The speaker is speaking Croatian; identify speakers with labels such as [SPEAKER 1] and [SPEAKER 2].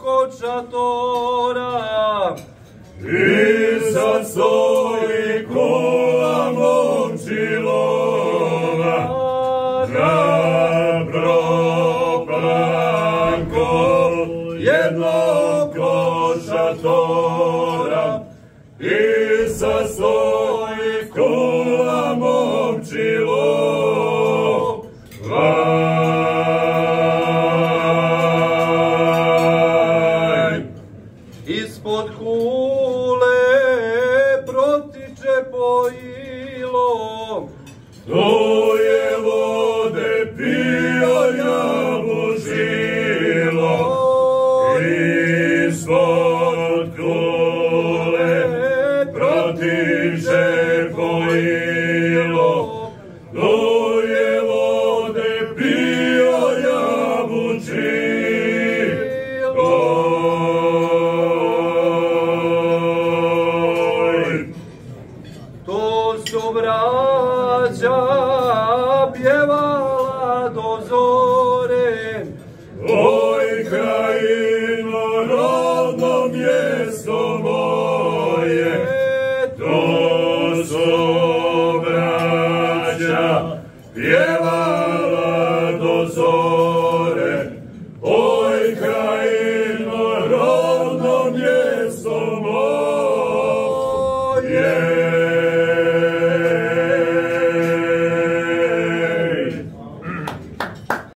[SPEAKER 1] kočatora.
[SPEAKER 2] I sad stoji kola momčilova, hrabro planko jednog kočatora. I sad stoji kola momčilova.
[SPEAKER 1] Ispod kule protiče pojilo,
[SPEAKER 2] to je vode pio jabu žilo. Ispod kule protiče pojilo, to je vode pio jabu žilo.
[SPEAKER 1] to su braća pjevala do zore.
[SPEAKER 2] Oj, krajino, rodno mjesto moje, to su